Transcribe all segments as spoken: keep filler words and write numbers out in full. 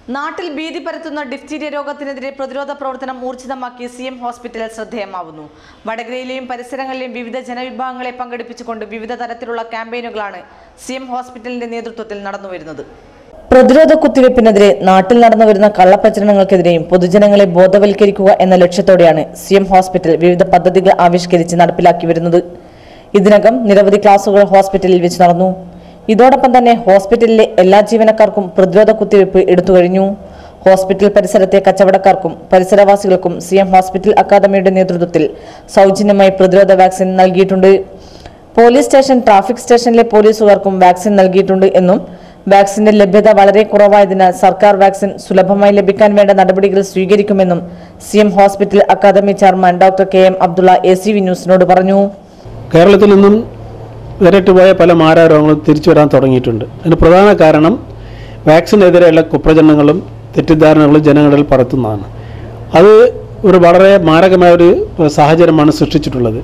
നാട്ടിൽ ഭീതി പരത്തുന്ന ഡിഫ്തീരിയ രോഗത്തിനെതിരെ പ്രതിരോധ പ്രവർത്തനം ഊർജിതമാക്കി സി എം ഹോസ്പിറ്റൽ ശ്രദ്ധേയമാവുന്നു. വടകരയിലെയും പരിസരങ്ങളിലെയും വിവിധ ജനവിഭാഗങ്ങളെ പങ്കെടുപ്പിച്ചുകൊണ്ട് വിവിധ തരത്തിലുള്ള ക്യാമ്പയിനുകളാണ് സി എം ഹോസ്പിറ്റലിന്റെ നേതൃത്വത്തിൽ നടന്നുവരുന്നത്. പ്രതിരോധ കുത്തിവയ്പ്പിനെതിരെ നാട്ടിൽ നടന്നുവരുന്ന കള്ളപ്രചരണങ്ങൾക്കെതിരെയും പൊതുജനങ്ങളെ ബോധവൽക്കരിക്കുക എന്ന ലക്ഷ്യത്തോടെയാണ് സി എം ഹോസ്പിറ്റൽ വിവിധ പദ്ധതികൾ ആവിഷ്കരിച്ച് നടപ്പിലാക്കി വരുന്നത്. ഇതിനകം നിരവധി ക്ലാസുകൾ ഹോസ്പിറ്റലിൽ വെച്ച് നടന്നു. ഇതോടൊപ്പം തന്നെ ഹോസ്പിറ്റലിലെ എല്ലാ ജീവനക്കാർക്കും പ്രതിരോധ കുത്തിവയ്പ് എടുത്തു കഴിഞ്ഞു. ഹോസ്പിറ്റൽ പരിസരത്തെ കച്ചവടക്കാർക്കും പരിസരവാസികൾക്കും സി എം ഹോസ്പിറ്റൽ അക്കാദമിയുടെ നേതൃത്വത്തിൽ സൗജന്യമായി പ്രതിരോധ വാക്സിൻ നൽകിയിട്ടുണ്ട്. പോലീസ് സ്റ്റേഷൻ, ട്രാഫിക് സ്റ്റേഷനിലെ പോലീസുകാർക്കും വാക്സിൻ നൽകിയിട്ടുണ്ട് എന്നും വാക്സിന്റെ ലഭ്യത വളരെ കുറവായതിനാൽ സർക്കാർ വാക്സിൻ സുലഭമായി ലഭിക്കാൻ വേണ്ട നടപടികൾ സ്വീകരിക്കുമെന്നും C M hospital academy chairman doctor K M Abdulla A C V ന്യൂസിനോട് പറഞ്ഞു. കേരളത്തിൽ നിന്നും വേറിട്ടുപോയ പല മാരാരോഗങ്ങളും തിരിച്ചു വരാൻ തുടങ്ങിയിട്ടുണ്ട്. അതിന് പ്രധാന കാരണം വാക്സിനെതിരെയുള്ള കുപ്രചരണങ്ങളും തെറ്റിദ്ധാരണകളും ജനങ്ങളിൽ പരത്തുന്നതാണ്. അത് ഒരു വളരെ മാരകമായ ഒരു സാഹചര്യമാണ് സൃഷ്ടിച്ചിട്ടുള്ളത്.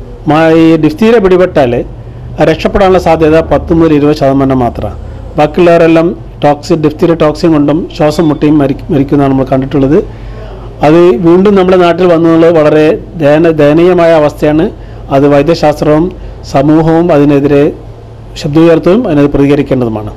ഈ ഡിഫ്തീരിയ പിടിപെട്ടാൽ രക്ഷപ്പെടാനുള്ള സാധ്യത പത്ത് മുതൽ ഇരുപത് ശതമാനം മാത്രമാണ്. ബാക്കിയുള്ളവരെല്ലാം ടോക്സിൻ ഡിഫ്തീരിയ ടോക്സിൻ കൊണ്ടും ശ്വാസം മുട്ടിയും മരി മരിക്കുന്നതാണ് നമ്മൾ കണ്ടിട്ടുള്ളത്. അത് വീണ്ടും നമ്മുടെ നാട്ടിൽ വന്നുള്ളത് വളരെ ദയന ദയനീയമായ അവസ്ഥയാണ്. അത് വൈദ്യശാസ്ത്രവും സമൂഹവും അതിനെതിരെ ശബ്ദമുയർത്തുകയും അതിനെതിരെ പ്രതികരിക്കേണ്ടതുമാണ്.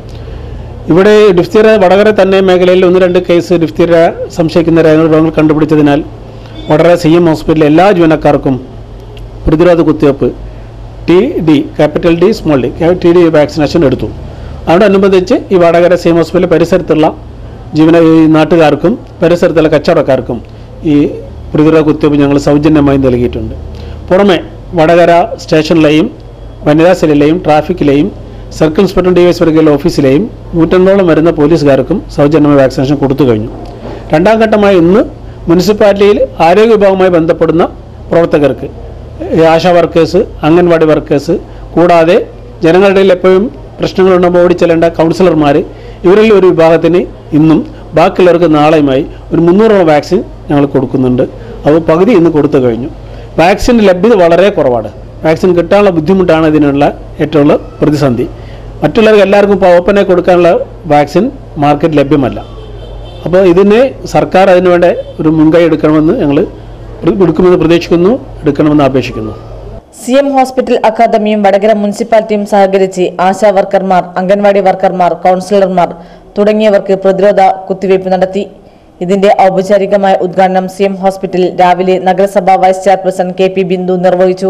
ഇവിടെ ഡിഫ്തീരിയ വടകര തന്നെ മേഖലയിൽ ഒന്ന് രണ്ട് കേസ് ഡിഫ്തീരിയ സംശയിക്കുന്ന രോഗങ്ങൾ കണ്ടുപിടിച്ചതിനാൽ വടകര സി എം ഹോസ്പിറ്റലിലെ എല്ലാ ജീവനക്കാർക്കും പ്രതിരോധ കുത്തിവയ്പ്പ് T D capital D small D T D vaccination എടുത്തു. അതോടനുബന്ധിച്ച് ഈ വടകര സി എം ഹോസ്പിറ്റൽ പരിസരത്തുള്ള ജീവന നാട്ടുകാർക്കും പരിസരത്തുള്ള കച്ചവടക്കാർക്കും ഈ പ്രതിരോധ കുത്തിവയ്പ്പ് ഞങ്ങൾ സൗജന്യമായി നൽകിയിട്ടുണ്ട്. പുറമെ വടകര സ്റ്റേഷനിലെയും വനിതാ സെല്ലിലെയും ട്രാഫിക്കിലെയും സർക്കിൾ ഇൻസ്പെക്ടർ ഡി എസ് വർഗീയ ഓഫീസിലെയും നൂറ്റൻപതോളം വരുന്ന പോലീസുകാർക്കും സൗജന്യമായ വാക്സിനേഷൻ കൊടുത്തു കഴിഞ്ഞു. രണ്ടാം ഘട്ടമായി ഇന്ന് മുനിസിപ്പാലിറ്റിയിൽ ആരോഗ്യ വിഭാഗവുമായി ബന്ധപ്പെടുന്ന പ്രവർത്തകർക്ക്, ആശാ വർക്കേഴ്സ്, അംഗൻവാടി വർക്കേഴ്സ്, കൂടാതെ ജനങ്ങളുടെ ഇടയിൽ എപ്പോഴും പ്രശ്നങ്ങളുണ്ടാകുമ്പോൾ ഓടിച്ചെല്ലേണ്ട കൗൺസിലർമാർ, ഇവരിൽ ഒരു വിഭാഗത്തിന് ഇന്നും ബാക്കിയുള്ളവർക്ക് നാളെയുമായി ഒരു മുന്നൂറോളം വാക്സിൻ ഞങ്ങൾ കൊടുക്കുന്നുണ്ട്. അത് പകുതി ഇന്ന് കൊടുത്തു കഴിഞ്ഞു. വാക്സിൻ ലഭ്യത വളരെ കുറവാണ്. വാക്സിൻ കിട്ടാനുള്ള ബുദ്ധിമുട്ടാണ് ഇതിനുള്ള ഏറ്റവും പ്രതിസന്ധി. മറ്റുള്ളവർക്ക് എല്ലാവർക്കും ഇപ്പോൾ ഓപ്പനായി കൊടുക്കാനുള്ള വാക്സിൻ മാർക്കറ്റ് ലഭ്യമല്ല. അപ്പോൾ ഇതിന് സർക്കാർ അതിനുവേണ്ട ഒരു മുൻകൈ എടുക്കണമെന്ന് ഞങ്ങൾ എടുക്കുമെന്ന് പ്രതീക്ഷിക്കുന്നു, എടുക്കണമെന്ന് അപേക്ഷിക്കുന്നു. സി എം ഹോസ്പിറ്റൽ അക്കാദമിയും വടകര മുനിസിപ്പാലിറ്റിയും സഹകരിച്ച് ആശാ വർക്കർമാർ, അംഗൻവാടി വർക്കർമാർ, കൗൺസിലർമാർ തുടങ്ങിയവർക്ക് പ്രതിരോധ കുത്തിവയ്പ് നടത്തി. ഇതിന്റെ ഔപചാരികമായ ഉദ്ഘാടനം സി എം ഹോസ്പിറ്റലിൽ രാവിലെ നഗരസഭാ vice chairperson K P Bindu നിർവഹിച്ചു.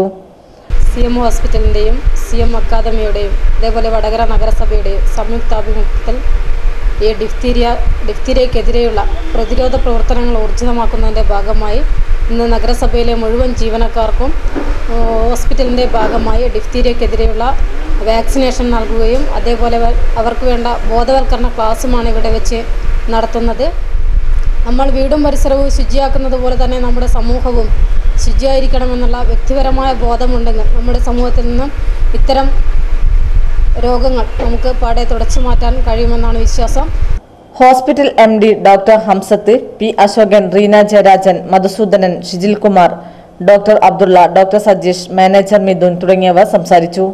സി എം ഹോസ്പിറ്റലിൻ്റെയും സി എം അക്കാദമിയുടെയും അതേപോലെ വടകര നഗരസഭയുടെയും സംയുക്താഭിമുഖ്യത്തിൽ ഈ ഡിഫ്തീരിയ ഡിഫ്തീരിയക്കെതിരെയുള്ള പ്രതിരോധ പ്രവർത്തനങ്ങൾ ഊർജിതമാക്കുന്നതിൻ്റെ ഭാഗമായി ഇന്ന് നഗരസഭയിലെ മുഴുവൻ ജീവനക്കാർക്കും ഹോസ്പിറ്റലിൻ്റെ ഭാഗമായി ഡിഫ്തീരിയക്കെതിരെയുള്ള വാക്സിനേഷൻ നൽകുകയും അതേപോലെ അവർക്ക് വേണ്ട ബോധവൽക്കരണ ക്ലാസ്സുമാണ് ഇവിടെ വെച്ച് നടത്തുന്നത്. നമ്മൾ വീടും പരിസരവും ശുചിയാക്കുന്നത് പോലെ തന്നെ നമ്മുടെ സമൂഹവും ശുചിയായിരിക്കണമെന്നുള്ള വ്യക്തിപരമായ ബോധമുണ്ടെങ്കിൽ നമ്മുടെ സമൂഹത്തിൽ നിന്നും ഇത്തരം രോഗങ്ങൾ നമുക്ക് പാടെ തുടച്ചു മാറ്റാൻ കഴിയുമെന്നാണ് വിശ്വാസം. Hospital M D doctor Hamsath, P Ashokan, Reena Jayarajan, Madhusoodanan, Shijil Kumar, doctor Abdulla, doctor Sajeesh, manager Mithun തുടങ്ങിയവർ സംസാരിച്ചു.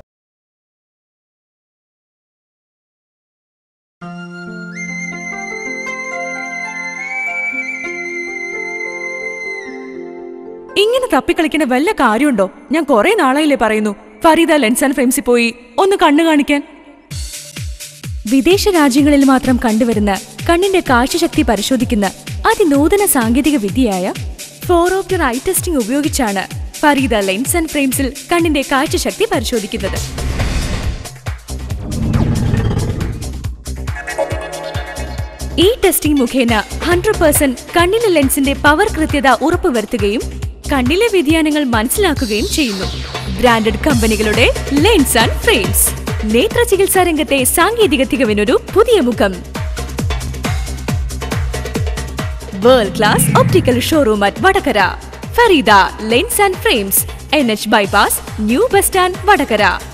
ഇങ്ങനെ തപ്പിക്കളിക്കുന്ന വല്ല കാര്യമുണ്ടോ? ഞാൻ കുറെ നാളായില്ലേ പറയുന്നു ഫരീദ ലെൻസ് ആൻഡ് ഫ്രെയിംസിൽ പോയി ഒന്ന് കണ്ണു കാണിക്കാൻ. വിദേശ രാജ്യങ്ങളിൽ മാത്രം കണ്ടുവരുന്ന കണ്ണിന്റെ കാഴ്ചശക്തി പരിശോധിക്കുന്ന അതിനൂതന സാങ്കേതിക വിദ്യയായ ഫോറോപ്റ്റർ ഐ ടെസ്റ്റിംഗ് ഉപയോഗിച്ചാണ് ഫരീദ ലെൻസ് ആൻഡ് ഫ്രെയിംസിൽ കണ്ണിന്റെ കാഴ്ചശക്തി പരിശോധിക്കുന്നത്. ഈ ടെസ്റ്റിംഗ് മുഖേന ഹൺഡ്രഡ് പെർസെന്റ് കണ്ണിലെ ലെൻസിന്റെ പവർ കൃത്യത ഉറപ്പുവരുത്തുകയും കണ്ണിലെ വ്യതിയാനങ്ങൾ മനസ്സിലാക്കുകയും ചെയ്യുന്നു. ബ്രാൻഡഡ് കമ്പനികളുടെ ലെൻസ് ആൻഡ് ഫ്രെയിംസ്, നേത്ര ചികിത്സാ രംഗത്തെ സാങ്കേതിക തികവിനൊരു പുതിയ മുഖം. World class optical showroom at Vadakara. Fareeda lens and frames, N H bypass, new bus stand, Vadakara.